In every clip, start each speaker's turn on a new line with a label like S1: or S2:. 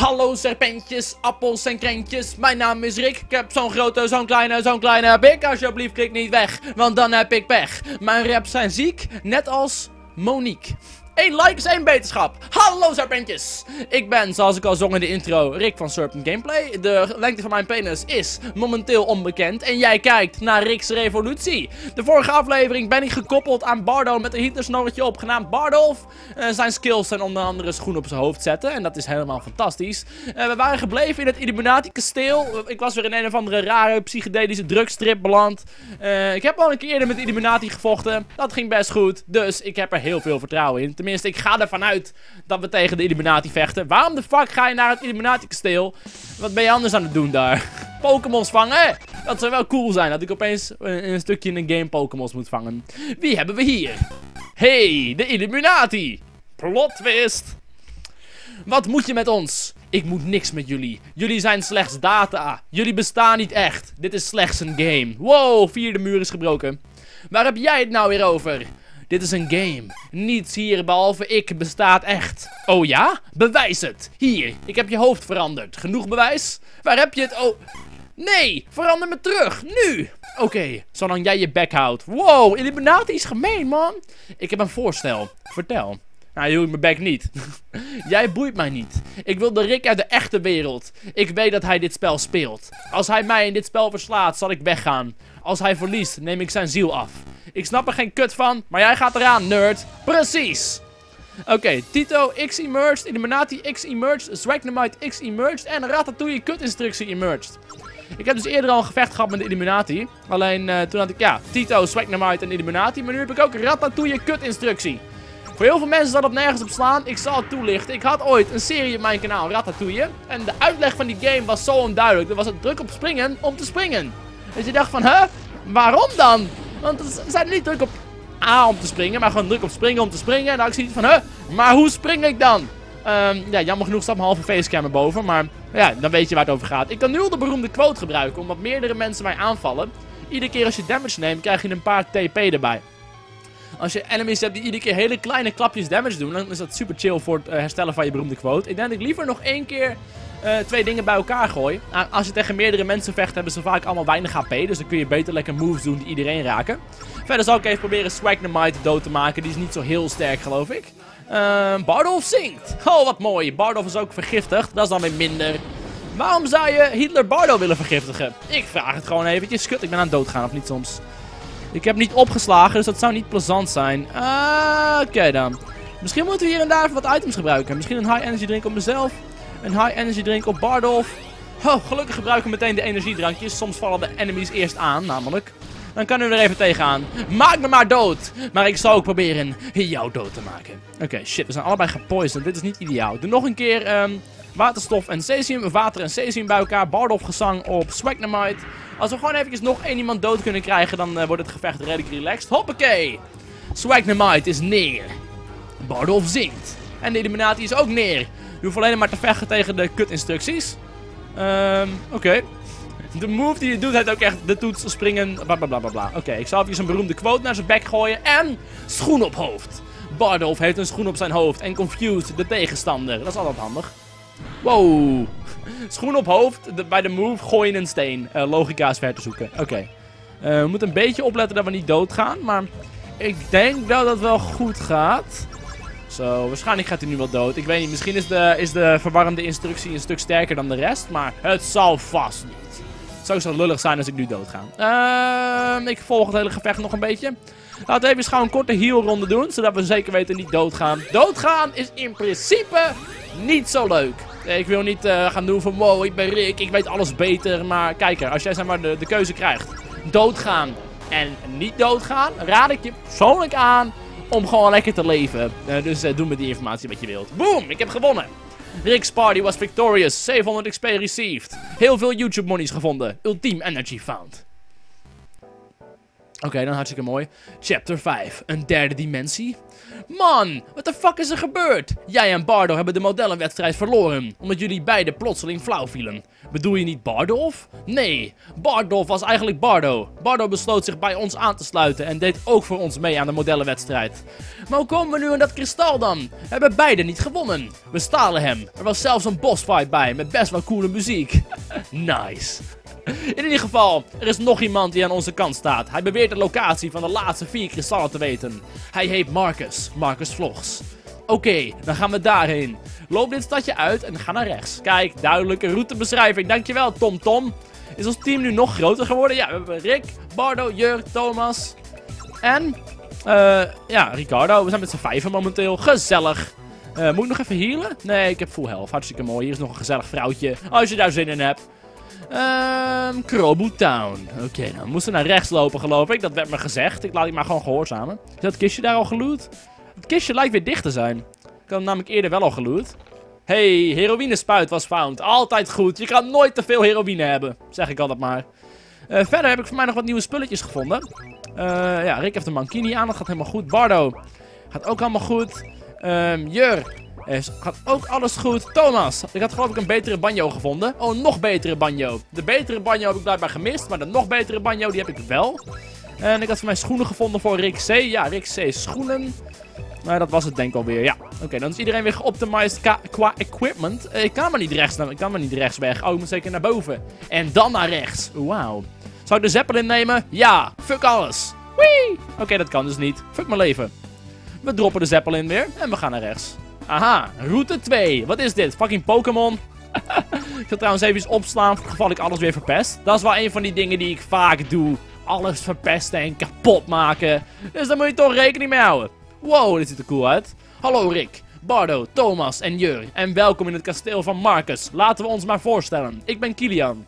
S1: Hallo serpentjes, appels en krentjes. Mijn naam is Rick. Ik heb zo'n grote, zo'n kleine heb ik. Alsjeblieft klik niet weg, want dan heb ik pech. Mijn raps zijn ziek, net als Monique. 1 like is 1 beterschap. Hallo serpentjes. Ik ben, zoals ik al zong in de intro, Rick van Serpent Gameplay. De lengte van mijn penis is momenteel onbekend. En jij kijkt naar Rick's Revolutie. De vorige aflevering ben ik gekoppeld aan Bardo met een Hitlersnorretje op, genaamd Bardolph. Zijn skills zijn onder andere schoen op zijn hoofd zetten. En dat is helemaal fantastisch. We waren gebleven in het Illuminati kasteel. Ik was weer in een of andere rare psychedelische drugstrip beland. Ik heb al een keer eerder met Illuminati gevochten. Dat ging best goed. Dus ik heb er heel veel vertrouwen in. Tenminste, ik ga ervan uit dat we tegen de Illuminati vechten. Waarom de fuck ga je naar het Illuminati kasteel? Wat ben je anders aan het doen daar? Pokémons vangen? Dat zou wel cool zijn, dat ik opeens een stukje in een game Pokémons moet vangen. Wie hebben we hier? Hey, de Illuminati! Plot twist! Wat moet je met ons? Ik moet niks met jullie. Jullie zijn slechts data. Jullie bestaan niet echt. Dit is slechts een game. Wow, 4e muur is gebroken. Waar heb jij het nou weer over? Dit is een game. Niets hier behalve ik bestaat echt. Oh ja? Bewijs het. Hier, ik heb je hoofd veranderd. Genoeg bewijs? Waar heb je het? Oh... Nee, verander me terug. Nu. Oké, zolang jij je bek houdt. Wow, Illuminati is gemeen, man. Ik heb een voorstel. Vertel. Nou, je hield mijn bek niet. Jij boeit mij niet. Ik wil de Rick uit de echte wereld. Ik weet dat hij dit spel speelt. Als hij mij in dit spel verslaat, zal ik weggaan. Als hij verliest, neem ik zijn ziel af. Ik snap er geen kut van, maar jij gaat eraan, nerd. Precies. Oké, Tito X emerged, Illuminati X emerged, Swagnemite X emerged en Ratatouille kut instructie emerged. Ik heb dus eerder al een gevecht gehad met de Illuminati. Alleen toen had ik, ja, Tito, Swagnemite en Illuminati. Maar nu heb ik ook Ratatouille kut instructie. Voor heel veel mensen zal dat nergens op slaan. Ik zal het toelichten. Ik had ooit een serie op mijn kanaal, Ratatouille. En de uitleg van die game was zo onduidelijk. Er was het druk op springen om te springen. Dus je dacht van, huh? Waarom dan? Want ze zijn niet druk op A om te springen, maar gewoon druk op springen om te springen. En dan had ik zoiets van, huh? Maar hoe spring ik dan? Ja, jammer genoeg staat mijn halve facecam erboven. Maar ja, dan weet je waar het over gaat. Ik kan nu al de beroemde quote gebruiken, omdat meerdere mensen mij aanvallen. Iedere keer als je damage neemt, krijg je een paar TP erbij. Als je enemies hebt die iedere keer hele kleine klapjes damage doen, dan is dat super chill voor het herstellen van je beroemde quote. Ik denk dat ik liever nog 1 keer 2 dingen bij elkaar gooi. Als je tegen meerdere mensen vecht, hebben ze vaak allemaal weinig HP. Dus dan kun je beter lekker moves doen die iedereen raken. Verder zal ik even proberen Swagnemite dood te maken. Die is niet zo heel sterk, geloof ik. Bardolph zingt. Oh, wat mooi. Bardolph is ook vergiftigd. Dat is dan weer minder. Waarom zou je Hitler Bardo willen vergiftigen? Ik vraag het gewoon eventjes. Kut, ik ben aan het doodgaan, of niet soms? Ik heb niet opgeslagen, dus dat zou niet plezant zijn. Oké dan. Misschien moeten we hier en daar even wat items gebruiken. Misschien een high energy drink op mezelf. Een high energy drink op Bardolph. Oh, gelukkig gebruiken we meteen de energiedrankjes. Soms vallen de enemies eerst aan, namelijk. Dan kunnen we er even tegenaan. Maak me maar dood. Maar ik zal ook proberen jou dood te maken. Oké, shit, we zijn allebei gepoisoned. Dit is niet ideaal. Doe nog een keer waterstof en cesium. Water en cesium bij elkaar. Bardolph gezang op Swagnemite. Als we gewoon eventjes nog 1 iemand dood kunnen krijgen, dan wordt het gevecht redelijk relaxed. Hoppakee. Swagnemite is neer. Bardolph zingt. En de Illuminati is ook neer. Je hoeft alleen maar te vechten tegen de kut-instructies. Oké. De move die je doet heet ook echt de toets springen, blablabla. Oké, ik zal even een beroemde quote naar zijn bek gooien. En schoen op hoofd. Bardolph heeft een schoen op zijn hoofd en confused de tegenstander. Dat is altijd handig. Wow. Schoen op hoofd, bij de move gooi je een steen. Logica is ver te zoeken. Oké. We moeten een beetje opletten dat we niet doodgaan. Maar ik denk dat dat wel goed gaat. Zo, waarschijnlijk gaat hij nu wel dood. Ik weet niet, misschien is de verwarrende instructie een stuk sterker dan de rest. Maar het zal vast niet. Het zou zo lullig zijn als ik nu doodga. Ik volg het hele gevecht nog een beetje. Laten we even eens gewoon een korte heal ronde doen. Zodat we zeker weten niet doodgaan. Doodgaan is in principe niet zo leuk. Ik wil niet gaan doen van wow, ik ben Rick, ik weet alles beter. Maar kijk, als jij zeg maar de keuze krijgt. Doodgaan en niet doodgaan. Raad ik je persoonlijk aan om gewoon lekker te leven. Dus doe met die informatie wat je wilt. Boom, ik heb gewonnen. Rick's party was victorious. 700 XP received. Heel veel YouTube monies gevonden. Ultiem energy found. Oké, dan hartstikke mooi. Chapter 5. Een derde dimensie? Man, wat de fuck is er gebeurd? Jij en Bardo hebben de modellenwedstrijd verloren, omdat jullie beiden plotseling flauw vielen. Bedoel je niet Bardolph? Nee, Bardolph was eigenlijk Bardo. Bardo besloot zich bij ons aan te sluiten en deed ook voor ons mee aan de modellenwedstrijd. Maar hoe komen we nu aan dat kristal dan? We hebben beide niet gewonnen. We stalen hem. Er was zelfs een bossfight bij, met best wel coole muziek. Nice. In ieder geval, er is nog iemand die aan onze kant staat. Hij beweert de locatie van de laatste 4 kristallen te weten. Hij heet Marcus. Marcus Vlogs. Oké, dan gaan we daarheen. Loop dit stadje uit en ga naar rechts. Kijk, duidelijke routebeschrijving. Dankjewel, TomTom. Is ons team nu nog groter geworden? Ja, we hebben Rick, Bardo, Jurk, Thomas en ja, Ricardo. We zijn met z'n 5 momenteel. Gezellig. Moet ik nog even healen? Nee, ik heb full health. Hartstikke mooi. Hier is nog een gezellig vrouwtje. Als je daar zin in hebt. Krobu Town. Oké, nou, we moesten naar rechts lopen, geloof ik. Dat werd me gezegd. Ik laat die maar gewoon gehoorzamen. Is dat kistje daar al geloot? Het kistje lijkt weer dicht te zijn. Ik had hem namelijk eerder wel al geloot. Hey, heroïnespuit was found. Altijd goed. Je kan nooit te veel heroïne hebben. Zeg ik altijd maar. Verder heb ik voor mij nog wat nieuwe spulletjes gevonden. Ja, Rick heeft een mankini aan. Dat gaat helemaal goed. Bardo gaat ook allemaal goed. Jur gaat ook alles goed. Thomas, ik had geloof ik een betere banjo gevonden. Oh, een nog betere banjo. De betere banjo heb ik blijkbaar gemist. Maar de nog betere banjo, die heb ik wel. En ik had voor mij schoenen gevonden voor Rick C. Ja, Rick C schoenen. Maar dat was het denk ik alweer, ja. Oké, dan is iedereen weer geoptimized qua equipment. Ik kan maar niet rechts, ik kan maar niet rechts weg. Oh, ik moet zeker naar boven. En dan naar rechts. Wauw. Zou ik de Zeppelin nemen? Ja. Fuck alles. Wee! Oké, dat kan dus niet. Fuck mijn leven. We droppen de Zeppelin weer en we gaan naar rechts. Aha, route 2. Wat is dit? Fucking Pokémon. Ik zal trouwens even opslaan voor het geval ik alles weer verpest. Dat is wel een van die dingen die ik vaak doe. Alles verpesten en kapot maken. Dus daar moet je toch rekening mee houden. Wow, dit ziet er cool uit. Hallo Rick, Bardo, Thomas en Jur. En welkom in het kasteel van Marcus. Laten we ons maar voorstellen. Ik ben Kilian.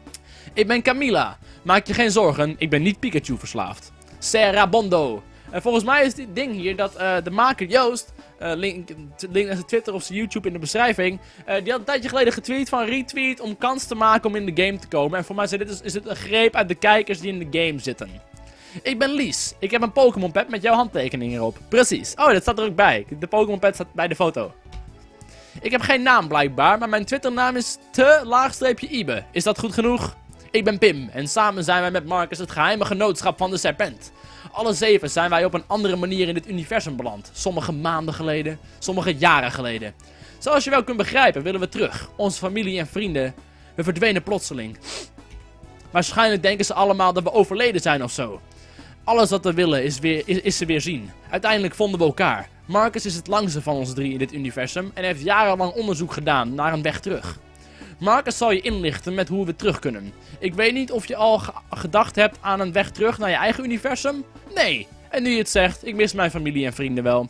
S1: Ik ben Camilla. Maak je geen zorgen, ik ben niet Pikachu verslaafd. Serabondo. En volgens mij is dit ding hier dat de maker Joost, link naar zijn Twitter of zijn YouTube in de beschrijving, die had een tijdje geleden getweet van retweet om kans te maken om in de game te komen. En voor mij is dit een greep uit de kijkers die in de game zitten. Ik ben Lies. Ik heb een Pokémon pad met jouw handtekening erop. Precies. Oh, dat staat er ook bij. De Pokémon pad staat bij de foto. Ik heb geen naam blijkbaar, maar mijn Twitternaam is _Ibe. Is dat goed genoeg? Ik ben Pim en samen zijn wij met Marcus het geheime genootschap van de Serpent. Alle 7 zijn wij op een andere manier in dit universum beland. Sommige maanden geleden, sommige jaren geleden. Zoals je wel kunt begrijpen willen we terug. Onze familie en vrienden, we verdwenen plotseling. Waarschijnlijk denken ze allemaal dat we overleden zijn of zo. Alles wat we willen is ze weer zien. Uiteindelijk vonden we elkaar. Marcus is het langste van ons 3 in dit universum en heeft jarenlang onderzoek gedaan naar een weg terug. Marcus zal je inlichten met hoe we terug kunnen. Ik weet niet of je al gedacht hebt aan een weg terug naar je eigen universum? Nee. En nu je het zegt, ik mis mijn familie en vrienden wel.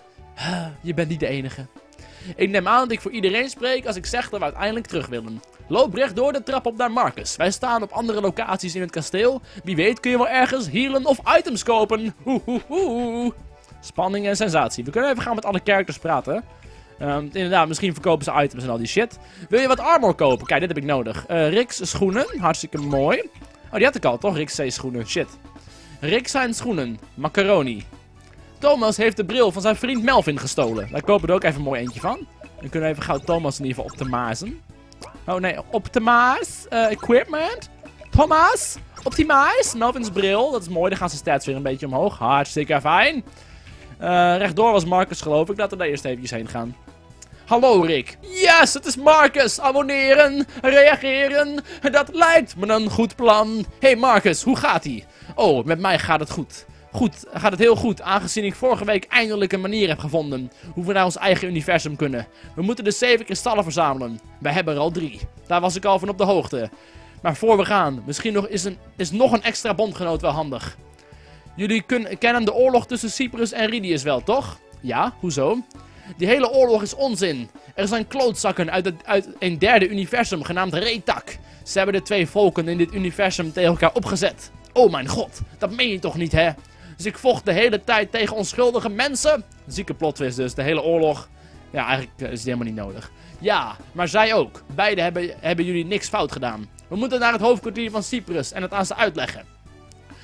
S1: Je bent niet de enige. Ik neem aan dat ik voor iedereen spreek als ik zeg dat we uiteindelijk terug willen. Loop rechtdoor de trap op naar Marcus. Wij staan op andere locaties in het kasteel. Wie weet kun je wel ergens healen of items kopen. Spanning en sensatie. We kunnen even gaan met alle characters praten. Inderdaad, misschien verkopen ze items en al die shit. Wil je wat armor kopen? Kijk, dit heb ik nodig. Rick's schoenen. Hartstikke mooi. Oh, die had ik al, toch? Rick's schoenen. Shit. Rick zijn schoenen. Macaroni. Thomas heeft de bril van zijn vriend Melvin gestolen. Daar kopen we er ook even mooi eentje van. Dan kunnen we even gauw Thomas in ieder geval optimizen. Oh nee, optimize. Equipment. Thomas. Optimize. Melvin's bril. Dat is mooi. Dan gaan zijn stats weer een beetje omhoog. Hartstikke fijn. Rechtdoor was Marcus geloof ik. Laten we daar eerst eventjes heen gaan. Hallo Rick. Yes, het is Marcus. Abonneren. Reageren. Dat lijkt me een goed plan. Hey Marcus, hoe gaat-ie? Oh, met mij gaat het goed. Gaat het heel goed, aangezien ik vorige week eindelijk een manier heb gevonden hoe we naar ons eigen universum kunnen. We moeten de 7 kristallen verzamelen. Wij hebben er al 3. Daar was ik al van op de hoogte. Maar voor we gaan, misschien is nog een extra bondgenoot wel handig. Jullie kennen de oorlog tussen Cyprus en Ridius wel, toch? Ja, hoezo? Die hele oorlog is onzin. Er zijn klootzakken uit een derde universum genaamd Retak. Ze hebben de 2 volken in dit universum tegen elkaar opgezet. Oh mijn god, dat meen je toch niet, hè? Dus ik vocht de hele tijd tegen onschuldige mensen. Zieke plot dus, de hele oorlog. Ja, eigenlijk is het helemaal niet nodig. Ja, maar zij ook. Beide hebben jullie niks fout gedaan. We moeten naar het hoofdkwartier van Cyprus en het aan ze uitleggen.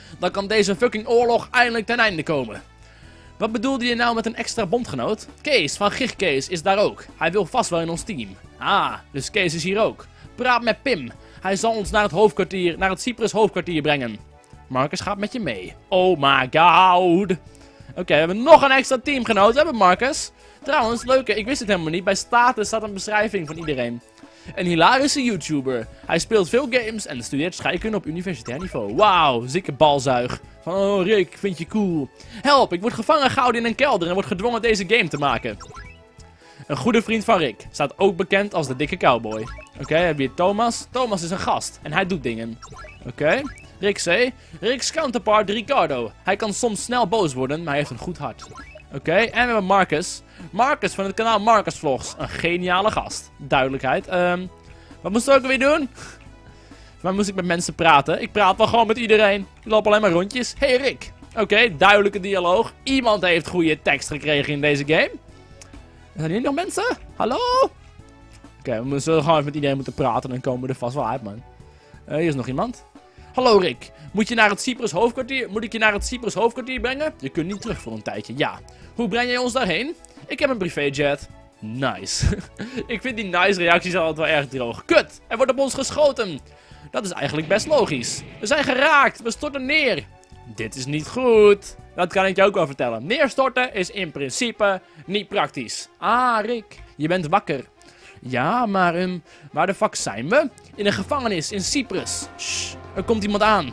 S1: dan kan deze fucking oorlog eindelijk ten einde komen. Wat bedoelde je nou met een extra bondgenoot? Kees van Gigkees is daar ook. Hij wil vast wel in ons team. Ah, dus Kees is hier ook. Praat met Pim. Hij zal ons naar het hoofdkwartier, naar het Cyprus hoofdkwartier brengen. Marcus gaat met je mee. Oh my god. Oké, we hebben nog een extra teamgenoot, hebben Marcus. Trouwens, leuke, ik wist het helemaal niet. Bij status staat een beschrijving van iedereen. Een hilarische YouTuber. Hij speelt veel games en studeert scheikunde op universitair niveau. Wauw, zieke balzuig. Van, oh Rick, vind je cool. Help, ik word gevangen gehouden in een kelder en word gedwongen deze game te maken. Een goede vriend van Rick. Staat ook bekend als de dikke cowboy. Oké, hebben we hier Thomas. Thomas is een gast en hij doet dingen. Oké. Rick C. Rick's counterpart Ricardo. Hij kan soms snel boos worden, maar hij heeft een goed hart. Oké, en we hebben Marcus. Marcus van het kanaal Marcus Vlogs. Een geniale gast. Duidelijkheid. Wat moest ik ook weer doen? Waar moest ik met mensen praten? Ik praat wel gewoon met iedereen. Ik loop alleen maar rondjes. Hey Rick. Oké, duidelijke dialoog. Iemand heeft goede tekst gekregen in deze game. Zijn hier nog mensen? Hallo? Oké, we zullen gewoon even met iedereen moeten praten. Dan komen we er vast wel uit, man. Hier is nog iemand. Hallo Rick. Moet je naar het Cyprus hoofdkwartier? Moet ik je naar het Cyprus hoofdkwartier brengen? Je kunt niet terug voor een tijdje. Ja. Hoe breng jij ons daarheen? Ik heb een privéjet. Nice. Ik vind die nice reacties altijd wel erg droog. Kut! Er wordt op ons geschoten. Dat is eigenlijk best logisch. We zijn geraakt. We storten neer. Dit is niet goed. Dat kan ik je ook wel vertellen. Neerstorten is in principe niet praktisch. Ah, Rick. Je bent wakker. Ja, maar waar de fuck zijn we? In een gevangenis in Cyprus. Shh, er komt iemand aan.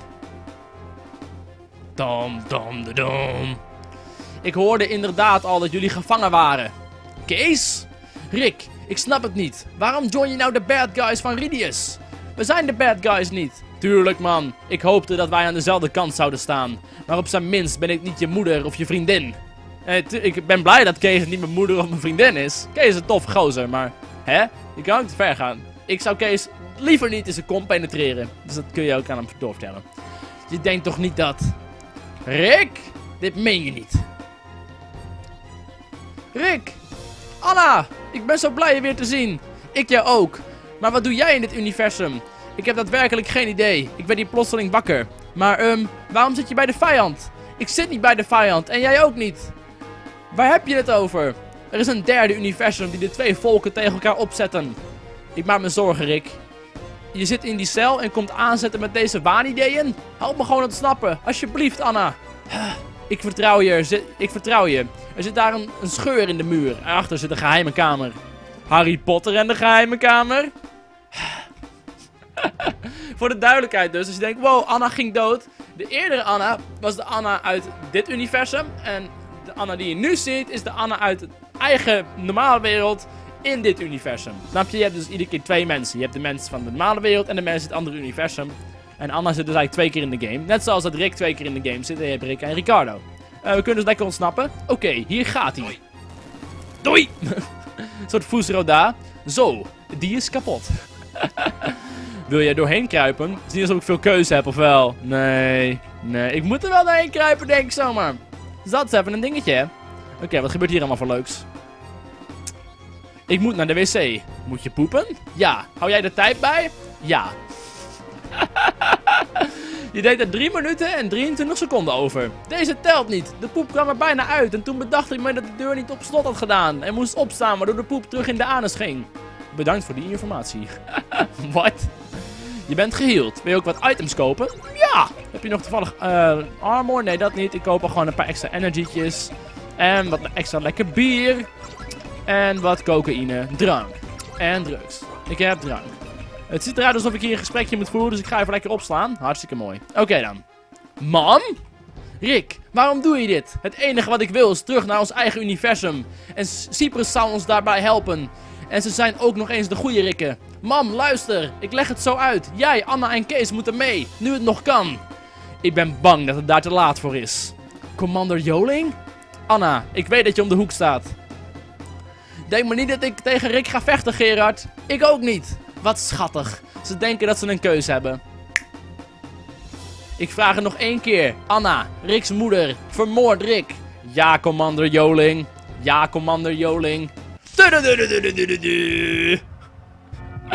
S1: Dom, dom, de dom. Ik hoorde inderdaad al dat jullie gevangen waren. Kees? Rick, ik snap het niet. Waarom join je nou de bad guys van Ridius? We zijn de bad guys niet. Tuurlijk man, ik hoopte dat wij aan dezelfde kant zouden staan. Maar op zijn minst ben ik niet je moeder of je vriendin. Ik ben blij dat Kees niet mijn moeder of mijn vriendin is. Kees is een tof gozer, maar... Hè? Je kan ook te ver gaan. Ik zou Kees liever niet in zijn kont penetreren. Dus dat kun je ook aan hem doorvertellen. Je denkt toch niet dat... Rick? Dit meen je niet. Rick! Anna! Ik ben zo blij je weer te zien. Ik jou ook. Maar wat doe jij in dit universum? Ik heb daadwerkelijk geen idee. Ik werd hier plotseling wakker. Maar waarom zit je bij de vijand? Ik zit niet bij de vijand en jij ook niet. Waar heb je het over? Er is een derde universum die de twee volken tegen elkaar opzetten. Ik maak me zorgen, Rick. Je zit in die cel en komt aanzetten met deze waanideeën? Help me gewoon ontsnappen. Alsjeblieft, Anna. Ik vertrouw je. Ik vertrouw je. Er zit daar een scheur in de muur. Erachter zit een geheime kamer. Harry Potter en de geheime kamer? Voor de duidelijkheid dus. Als je denkt, wow, Anna ging dood. De eerdere Anna was de Anna uit dit universum. En de Anna die je nu ziet is de Anna uit het eigen normale wereld in dit universum. Snap je? Je hebt dus iedere keer twee mensen. Je hebt de mensen van de normale wereld en de mensen in het andere universum. En Anna zit dus eigenlijk 2 keer in de game. Net zoals dat Rick 2 keer in de game zit. En je hebt Rick en Ricardo. We kunnen dus lekker ontsnappen. Oké, hier gaat hij. Doei! Een soort Fusroda. Zo, die is kapot. Wil je er doorheen kruipen? Het is niet alsof ik veel keuze heb, of wel? Nee, ik moet er wel doorheen kruipen, denk ik zomaar. Dus dat is even een dingetje, hè? Oké, wat gebeurt hier allemaal voor leuks? Ik moet naar de wc. Moet je poepen? Ja. Hou jij de tijd bij? Ja. Je deed er 3 minuten en 23 seconden over. Deze telt niet. De poep kwam er bijna uit en toen bedacht ik me dat de deur niet op slot had gedaan. En moest opstaan waardoor de poep terug in de anus ging. Bedankt voor die informatie. Wat? Je bent geheeld. Wil je ook wat items kopen? Ja! Heb je nog toevallig armor? Nee, dat niet. Ik koop al gewoon een paar extra energietjes. En wat extra lekker bier. En wat cocaïne. Drank. En drugs. Ik heb drank. Het ziet eruit alsof ik hier een gesprekje moet voeren, dus ik ga even lekker opslaan. Hartstikke mooi. Oké dan. Mam? Rick, waarom doe je dit? Het enige wat ik wil is terug naar ons eigen universum. En Cyprus zou ons daarbij helpen. En ze zijn ook nog eens de goede Rikken. Mam, luister. Ik leg het zo uit. Jij, Anna en Kees moeten mee. Nu het nog kan. Ik ben bang dat het daar te laat voor is. Commander Joling? Anna, ik weet dat je om de hoek staat. Denk maar niet dat ik tegen Rick ga vechten, Gerard. Ik ook niet. Wat schattig. Ze denken dat ze een keuze hebben. Ik vraag het nog 1 keer. Anna, Rick's moeder, vermoord Rick. Ja, Commander Joling. Ja, Commander Joling.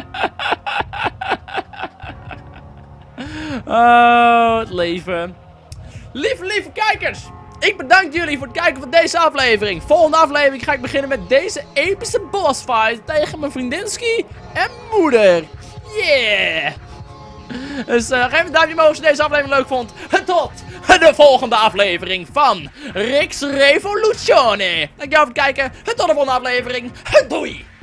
S1: Oh, het leven. Lieve kijkers. Ik bedank jullie voor het kijken van deze aflevering. Volgende aflevering ga ik beginnen met deze epische bossfight tegen mijn vriendinski en moeder. Yeah! Dus geef een duimpje omhoog als je deze aflevering leuk vond. Tot de volgende aflevering van Rick's Revoluzione. Dankjewel voor het kijken. Tot de volgende aflevering. Doei!